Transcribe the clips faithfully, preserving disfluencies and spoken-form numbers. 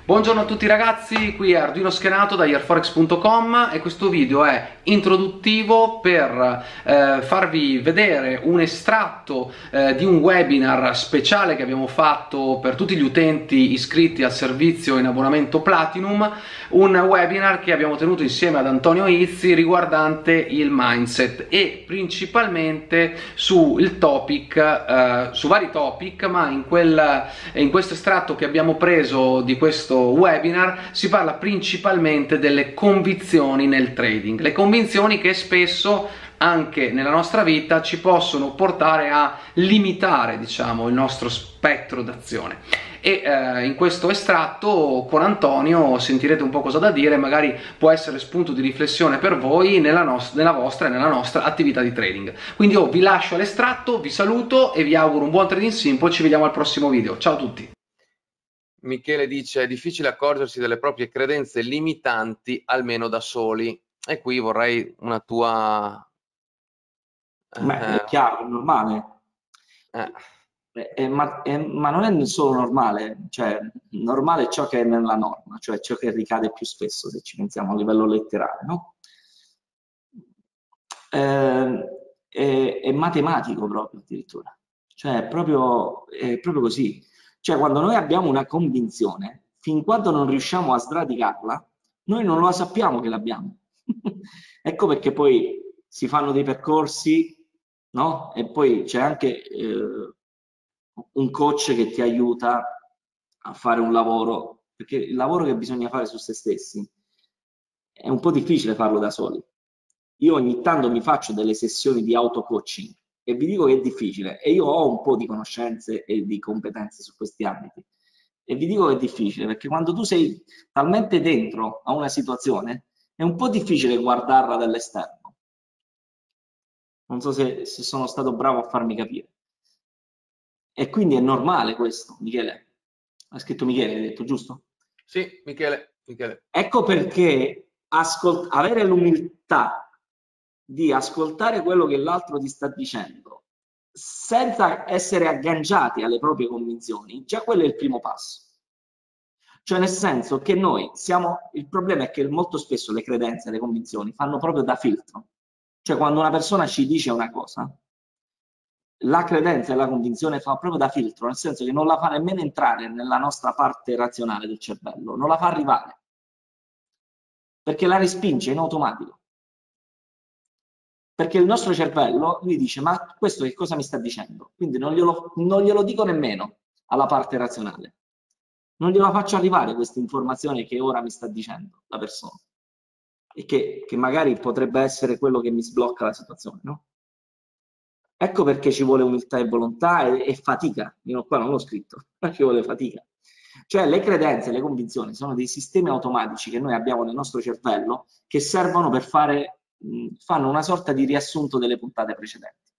Buongiorno a tutti ragazzi, qui è Arduino Schenato da airforex punto com e questo video è introduttivo per eh, farvi vedere un estratto eh, di un webinar speciale che abbiamo fatto per tutti gli utenti iscritti al servizio in abbonamento Platinum, un webinar che abbiamo tenuto insieme ad Antonio Izzi riguardante il mindset e principalmente sul topic, eh, su vari topic, ma in, quel, in questo estratto che abbiamo preso di questo webinar si parla principalmente delle convinzioni nel trading, le convinzioni che spesso anche nella nostra vita ci possono portare a limitare, diciamo, il nostro spettro d'azione. E eh, in questo estratto con Antonio sentirete un po' cosa da dire, magari può essere spunto di riflessione per voi nella, nella vostra e nella nostra attività di trading. Quindi io vi lascio all'estratto, vi saluto e vi auguro un buon trading simple. Ci vediamo al prossimo video, ciao a tutti. Michele dice: è difficile accorgersi delle proprie credenze limitanti almeno da soli. E qui vorrei una tua... Beh, è chiaro, è normale. Eh. È, è, ma, è, ma non è solo normale, cioè normale è ciò che è nella norma, cioè ciò che ricade più spesso, se ci pensiamo a livello letterale, no? Eh, è, è matematico proprio, addirittura. Cioè è proprio, è proprio così. Cioè quando noi abbiamo una convinzione, fin quando non riusciamo a sradicarla, noi non lo sappiamo che l'abbiamo. Ecco perché poi si fanno dei percorsi, no? E poi c'è anche eh, un coach che ti aiuta a fare un lavoro, perché il lavoro che bisogna fare su se stessi è un po' difficile farlo da soli. Io ogni tanto mi faccio delle sessioni di auto-coaching e vi dico che è difficile, e io ho un po' di conoscenze e di competenze su questi ambiti, e vi dico che è difficile perché quando tu sei talmente dentro a una situazione è un po' difficile guardarla dall'esterno. Non so se, se sono stato bravo a farmi capire. E quindi è normale questo, Michele. Ha scritto Michele, hai detto, giusto? Sì, Michele. Michele. Ecco perché avere l'umiltà di ascoltare quello che l'altro ti sta dicendo senza essere agganciati alle proprie convinzioni, già quello è il primo passo. Cioè nel senso che noi siamo, il problema è che molto spesso le credenze, le convinzioni fanno proprio da filtro. Cioè quando una persona ci dice una cosa, la credenza e la convinzione fa proprio da filtro, nel senso che non la fa nemmeno entrare nella nostra parte razionale del cervello, non la fa arrivare, perché la respinge in automatico. Perché il nostro cervello gli dice: ma questo che cosa mi sta dicendo? Quindi non glielo, non glielo dico nemmeno alla parte razionale. Non gliela faccio arrivare questa informazione che ora mi sta dicendo la persona. E che, che magari potrebbe essere quello che mi sblocca la situazione, no? Ecco perché ci vuole umiltà e volontà e, e fatica. Io qua non l'ho scritto, ma ci vuole fatica. Cioè le credenze, le convinzioni sono dei sistemi automatici che noi abbiamo nel nostro cervello che servono per fare... fanno una sorta di riassunto delle puntate precedenti.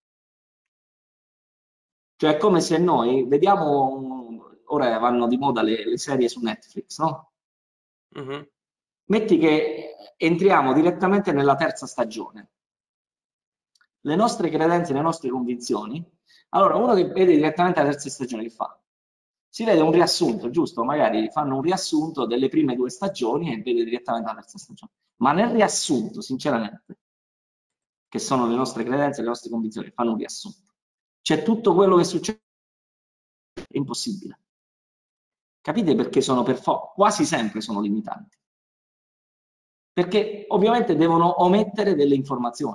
Cioè è come se noi vediamo, ora vanno di moda le, le serie su Netflix, no? Uh-huh. Metti che entriamo direttamente nella terza stagione. Le nostre credenze, le nostre convinzioni, allora uno che vede direttamente la terza stagione che fa? Si vede un riassunto, giusto? Magari fanno un riassunto delle prime due stagioni e vede direttamente la terza stagione. Ma nel riassunto, sinceramente, che sono le nostre credenze, le nostre convinzioni, fanno un riassunto. C'è tutto quello che succede, è impossibile. Capite perché sono per forza, quasi sempre sono limitanti? Perché ovviamente devono omettere delle informazioni.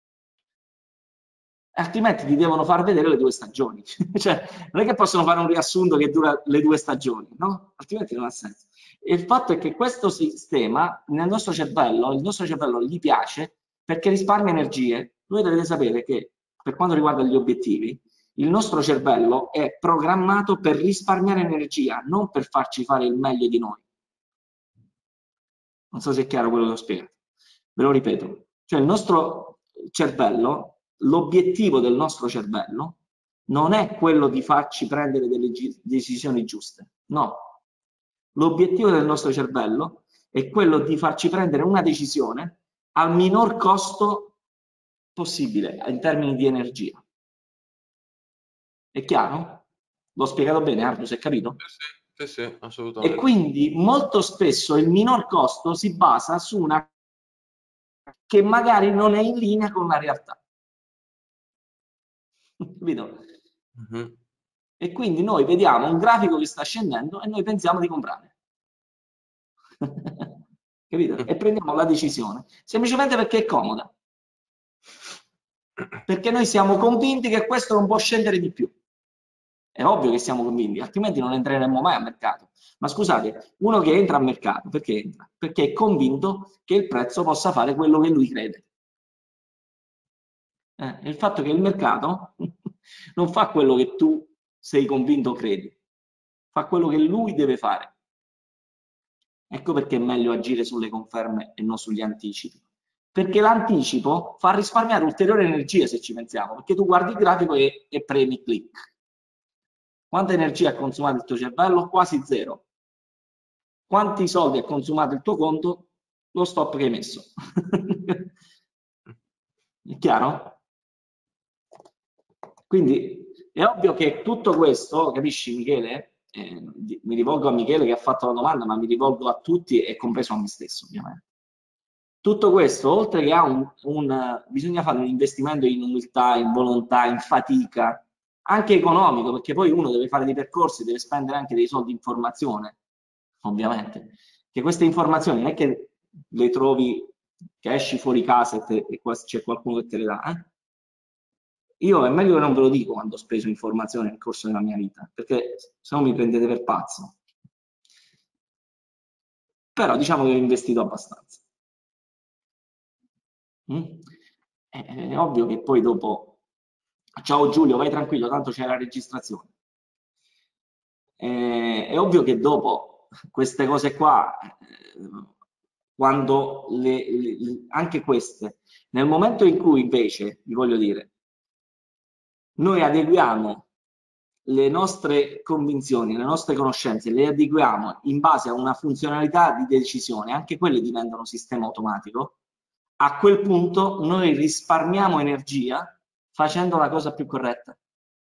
Altrimenti ti devono far vedere le due stagioni. Cioè, non è che possono fare un riassunto che dura le due stagioni, no? Altrimenti non ha senso. E il fatto è che questo sistema, nel nostro cervello, il nostro cervello gli piace perché risparmia energie. Voi dovete sapere che, per quanto riguarda gli obiettivi, il nostro cervello è programmato per risparmiare energia, non per farci fare il meglio di noi. Non so se è chiaro quello che ho spiegato. Ve lo ripeto. Cioè, il nostro cervello... L'obiettivo del nostro cervello non è quello di farci prendere delle decisioni giuste, no. L'obiettivo del nostro cervello è quello di farci prendere una decisione al minor costo possibile in termini di energia. È chiaro? L'ho spiegato bene, Arno, si è capito? Sì, sì, assolutamente. E quindi molto spesso il minor costo si basa su una che magari non è in linea con la realtà. Capito? Mm-hmm. E quindi noi vediamo un grafico che sta scendendo e noi pensiamo di comprare. Capito? E prendiamo la decisione, semplicemente perché è comoda. Perché noi siamo convinti che questo non può scendere di più. È ovvio che siamo convinti, altrimenti non entreremmo mai a mercato. Ma scusate, uno che entra a mercato, perché entra? Perché è convinto che il prezzo possa fare quello che lui crede. Eh, il fatto che il mercato non fa quello che tu sei convinto credi, fa quello che lui deve fare. Ecco perché è meglio agire sulle conferme e non sugli anticipi. Perché l'anticipo fa risparmiare ulteriore energia, se ci pensiamo, perché tu guardi il grafico e, e premi click. Quanta energia ha consumato il tuo cervello? Quasi zero. Quanti soldi ha consumato il tuo conto? Lo stop che hai messo. È chiaro? Quindi è ovvio che tutto questo, capisci Michele? Eh, mi rivolgo a Michele che ha fatto la domanda, ma mi rivolgo a tutti e compreso a me stesso, ovviamente. Tutto questo, oltre che a un, un bisogna fare un investimento in umiltà, in volontà, in fatica, anche economico, perché poi uno deve fare dei percorsi, deve spendere anche dei soldi in formazione, ovviamente. Che queste informazioni non è che le trovi, che esci fuori casa e, e c'è qualcuno che te le dà. Eh? Io è meglio che non ve lo dico quando ho speso informazioni nel corso della mia vita, perché se no mi prendete per pazzo. Però diciamo che ho investito abbastanza. Mm? È, è ovvio che poi dopo, ciao Giulio, vai tranquillo, tanto c'è la registrazione. È, è ovvio che dopo queste cose qua, eh, quando le, le, anche queste, nel momento in cui invece, vi voglio dire, noi adeguiamo le nostre convinzioni, le nostre conoscenze, le adeguiamo in base a una funzionalità di decisione, anche quelle diventano sistema automatico, a quel punto noi risparmiamo energia facendo la cosa più corretta.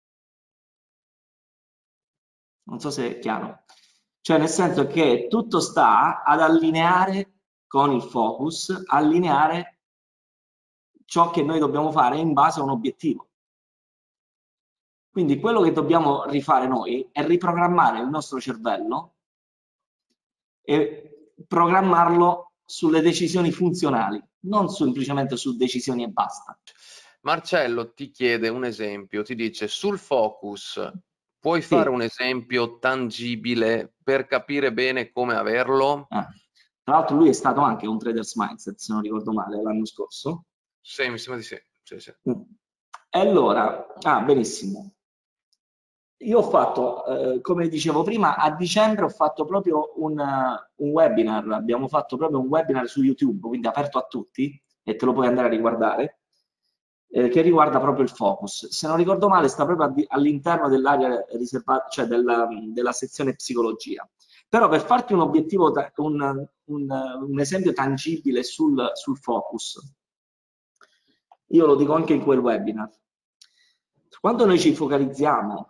Non so se è chiaro. Cioè nel senso che tutto sta ad allineare con il focus, allineare ciò che noi dobbiamo fare in base a un obiettivo. Quindi quello che dobbiamo rifare noi è riprogrammare il nostro cervello e programmarlo sulle decisioni funzionali, non semplicemente su decisioni e basta. Marcello ti chiede un esempio, ti dice sul focus, puoi sì. fare un esempio tangibile per capire bene come averlo? Ah. Tra l'altro lui è stato anche un Traders Mindset, se non ricordo male, l'anno scorso. Sì, mi sembra di sì. sì, sì. E allora, ah, benissimo. Io ho fatto, eh, come dicevo prima, a dicembre ho fatto proprio un, uh, un webinar, abbiamo fatto proprio un webinar su YouTube, quindi aperto a tutti, e te lo puoi andare a riguardare, eh, che riguarda proprio il focus. Se non ricordo male sta proprio all'interno dell'area riservata, cioè della, della sezione psicologia. Però per farti un obiettivo, un, un, un esempio tangibile sul, sul focus, io lo dico anche in quel webinar, quando noi ci focalizziamo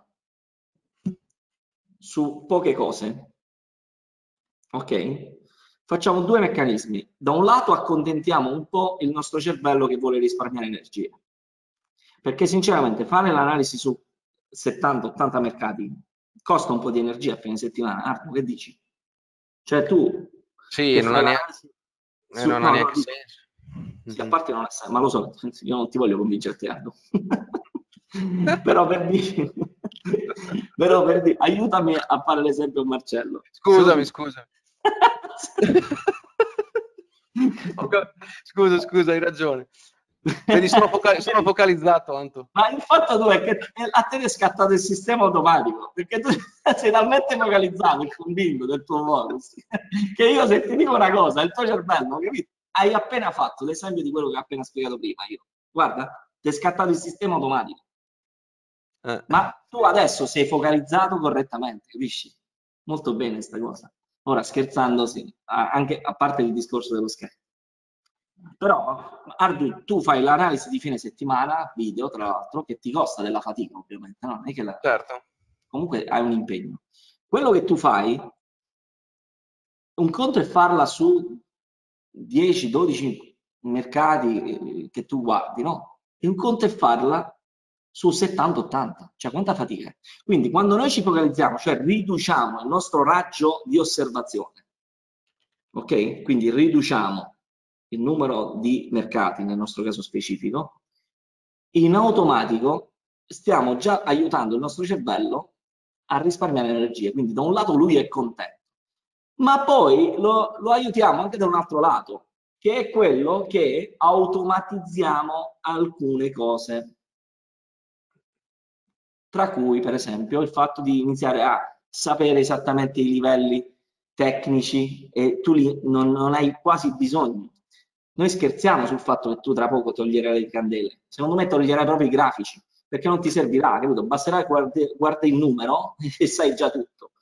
su poche cose, ok? Facciamo due meccanismi. Da un lato accontentiamo un po' il nostro cervello che vuole risparmiare energia, perché sinceramente fare l'analisi su settanta ottanta mercati costa un po' di energia a fine settimana. Arno, che dici? Cioè tu sì, non ha neanche, su, non no, ha neanche no, senso. Sì, a parte non ha senso, ma lo so, io non ti voglio convincerti, Arno. Però per dire, però per dire, aiutami a fare l'esempio Marcello. Scusami, scusami. Scusa, scusa, hai ragione. Vedi, sono, focal sono focalizzato, Anto. Ma il fatto tu è che a te è scattato il sistema automatico, perché tu sei talmente focalizzato e convinto del tuo focus, che io se ti dico una cosa, il tuo cervello, capito? Hai appena fatto l'esempio di quello che ho appena spiegato prima io. Guarda, ti è scattato il sistema automatico. Eh. Ma tu adesso sei focalizzato correttamente, capisci? Molto bene questa cosa. Ora, scherzando, sì, anche a parte il discorso dello scherzo. Però, Ardu, tu fai l'analisi di fine settimana, video tra l'altro, che ti costa della fatica ovviamente, no? Non è che la... Certo. Comunque hai un impegno. quello che tu fai, un conto è farla su dieci dodici mercati che tu guardi, no? E un conto è farla su settanta ottanta, cioè quanta fatica è? Quindi quando noi ci focalizziamo, cioè riduciamo il nostro raggio di osservazione, ok? Quindi riduciamo il numero di mercati, nel nostro caso specifico, in automatico stiamo già aiutando il nostro cervello a risparmiare energie. Quindi da un lato lui è contento, ma poi lo, lo aiutiamo anche da un altro lato, che è quello che automatizziamo alcune cose. Tra cui, per esempio, il fatto di iniziare a sapere esattamente i livelli tecnici e tu li, non, non hai quasi bisogno. Noi scherziamo sul fatto che tu tra poco toglierai le candele. Secondo me toglierai proprio i grafici, perché non ti servirà, capito? Basterà guardare guarda il numero e sai già tutto.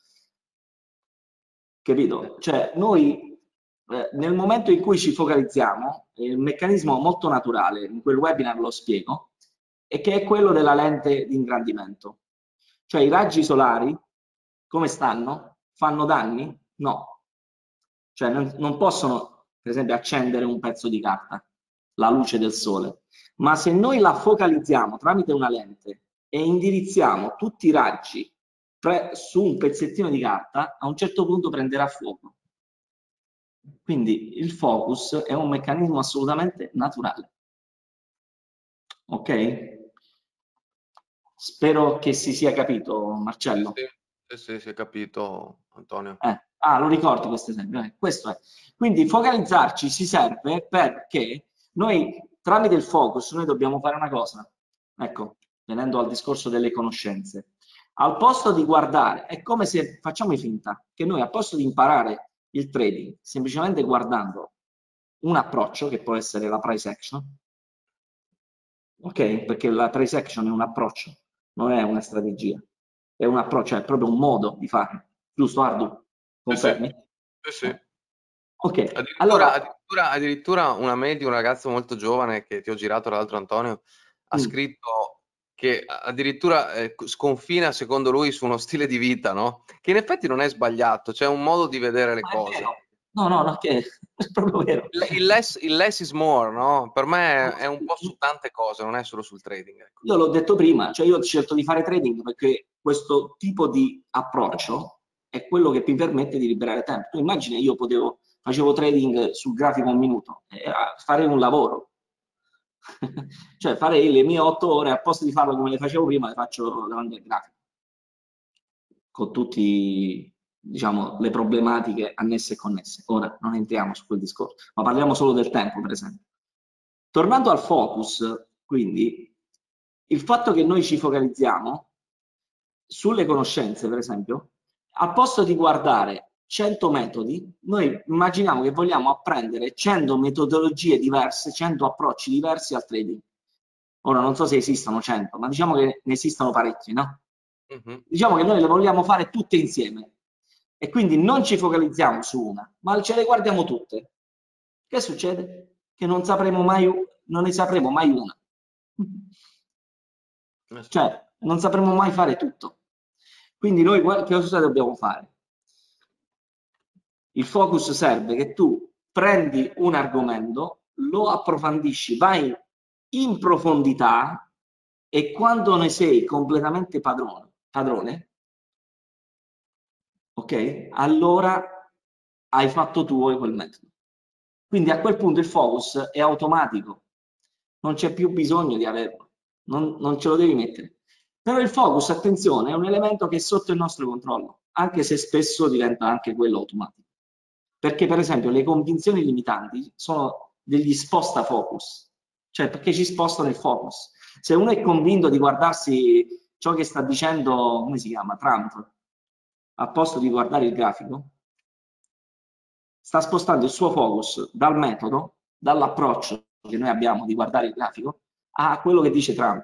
Capito? Cioè, noi eh, nel momento in cui ci focalizziamo, il meccanismo molto naturale, in quel webinar lo spiego, e che è quello della lente di ingrandimento. Cioè i raggi solari, come stanno? Fanno danni? No. Cioè non, non possono, per esempio, accendere un pezzo di carta, la luce del sole. Ma se noi la focalizziamo tramite una lente e indirizziamo tutti i raggi su un pezzettino di carta, a un certo punto prenderà fuoco. Quindi il focus è un meccanismo assolutamente naturale. Ok? Spero che si sia capito, Marcello. Sì, sì, si è capito, Antonio. Eh, ah, lo ricordi questo esempio? Eh, questo è. Quindi focalizzarci si serve perché noi, tramite il focus, noi dobbiamo fare una cosa. Ecco, venendo al discorso delle conoscenze. Al posto di guardare, è come se facciamo finta che noi, al posto di imparare il trading, semplicemente guardando un approccio, che può essere la price action, ok? Perché la price action è un approccio, non è una strategia, è un approccio, è proprio un modo di fare, giusto Ardu? Confermi? Sì, sì. Eh. Ok, addirittura, allora... Addirittura, addirittura una media, un ragazzo molto giovane che ti ho girato l'altro, Antonio, ha mm. scritto che addirittura eh, sconfina secondo lui su uno stile di vita, no? Che in effetti non è sbagliato, c'è un modo di vedere le Ma cose. No, no, no, che è proprio vero. Il, il, less, il less is more, no? Per me è un po' su tante cose, non è solo sul trading. Ecco. Io l'ho detto prima, cioè io ho scelto di fare trading perché questo tipo di approccio è quello che mi permette di liberare tempo. Tu immagini, io potevo, facevo trading sul grafico un minuto, eh, fare un lavoro. Cioè fare le mie otto ore, al posto di farlo come le facevo prima, le faccio davanti al grafico. Con tutti, diciamo, le problematiche annesse e connesse. Ora non entriamo su quel discorso, ma parliamo solo del tempo, per esempio. Tornando al focus, quindi, il fatto che noi ci focalizziamo sulle conoscenze, per esempio, al posto di guardare cento metodi, noi immaginiamo che vogliamo apprendere cento metodologie diverse, cento approcci diversi al trading. Ora non so se esistono cento, ma diciamo che ne esistono parecchi, no? Uh-huh. Diciamo che noi le vogliamo fare tutte insieme e quindi non ci focalizziamo su una, ma ce le guardiamo tutte. Che succede? Che non sapremo mai, non ne sapremo mai una. Cioè, non sapremo mai fare tutto. Quindi noi che cosa dobbiamo fare? Il focus serve che tu prendi un argomento, lo approfondisci, vai in profondità e quando ne sei completamente padrone, padrone, ok? Allora hai fatto tuo quel metodo. Quindi a quel punto il focus è automatico, non c'è più bisogno di averlo, non, non ce lo devi mettere. Però il focus, attenzione, è un elemento che è sotto il nostro controllo, anche se spesso diventa anche quello automatico. Perché per esempio le convinzioni limitanti sono degli sposta focus, cioè perché ci spostano il focus. Se uno è convinto di guardarsi ciò che sta dicendo, come si chiama, Trump, al posto di guardare il grafico, sta spostando il suo focus dal metodo, dall'approccio che noi abbiamo di guardare il grafico, a quello che dice Trump.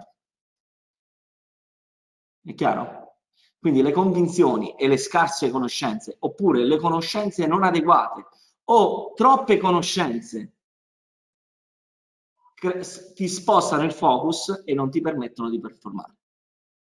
È chiaro? Quindi le convinzioni e le scarse conoscenze, oppure le conoscenze non adeguate o troppe conoscenze, ti spostano il focus e non ti permettono di performare.